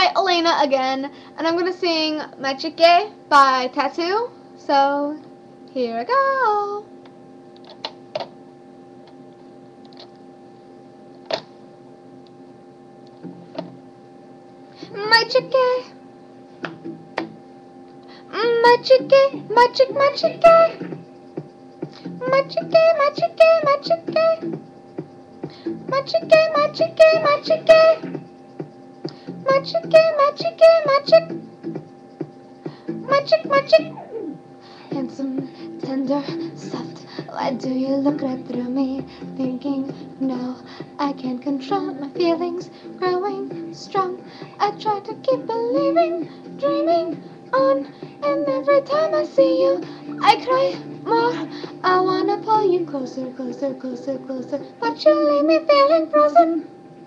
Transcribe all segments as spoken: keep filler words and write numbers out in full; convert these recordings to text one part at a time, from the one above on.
Elena again, and I'm gonna sing Machike by Tattoo. So, here I go. Machike, Machike, Machik, Machike, Machike, Machike, Machike, Machike, Machike, Machike. Machike, machike, machik, machik, machik. Handsome, tender, soft. Why do you look right through me, thinking, no, I can't control my feelings, growing strong. I try to keep believing, dreaming on, and every time I see you, I cry more. I wanna pull you closer, closer, closer, closer, but you leave me feeling frozen.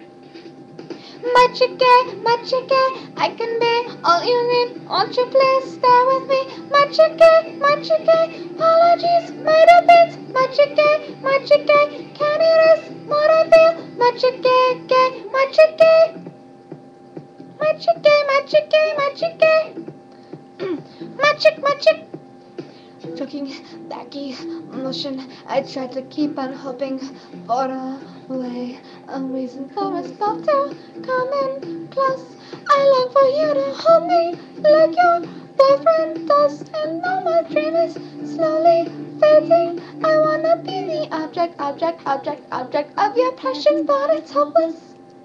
Machike, Machike, I can be all you need. Won't you please stay with me? Machike, Machike, apologies, might have been. Machike, Machike, can you erase what I feel? Machike, Machike, Machike, Machike, Machike, Machik, Machik. Choking, baggy motion, I try to keep on hoping for a way, a reason for us both to come in close. I long for you to hold me like your boyfriend does, and now my dream is slowly fading. I wanna be the object, object, object, object of your passion, but it's hopeless.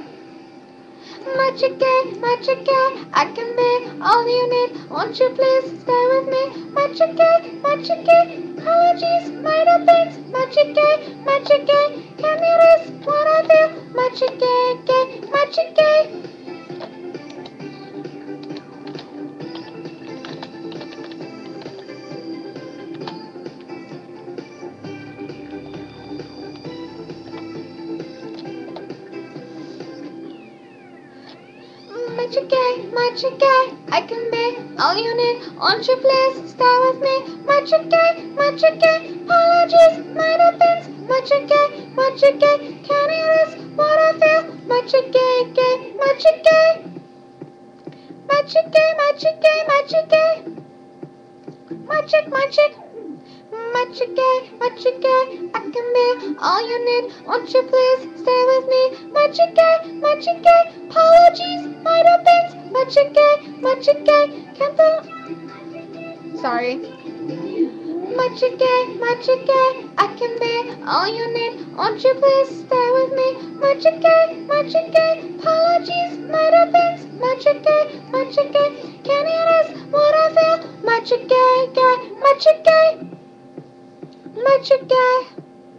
Machike, Machike, I can be all you need. Won't you please stay with me? Machike, Machike, apologies, might have been. Machike, Machike, can you erase what I feel? Machike, Machike. Machike, Machike, I can be all you need. Won't you please stay with me? Machike, Machike, apologies, might have been. Machike, Machike, can you erase what I feel? Machike, Machike, Machike, Machike, Machike, Machik, Machik. Machike, Machike, I can be all you need. Won't you please stay with me? Machike, Machike, apologies, might have been. Machike, Machike, can't do. Sorry. Machike, Machike, I can be all you need. Won't you please stay with me? Machike, Machike, apologies, might have been. Machike, Machike, can you erase what I feel? Machike, Machike. Machike,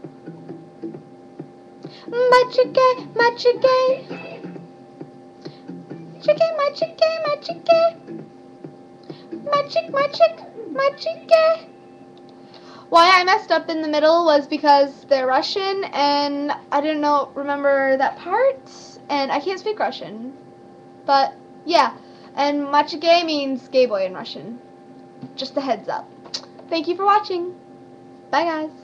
Machike, Machike, Machike, Machike, Machike, Machik, Machik, Machike. Why I messed up in the middle was because they're Russian and I didn't know remember that part, and I can't speak Russian. But yeah, and Machike means gay boy in Russian. Just a heads up. Thank you for watching. Bye guys.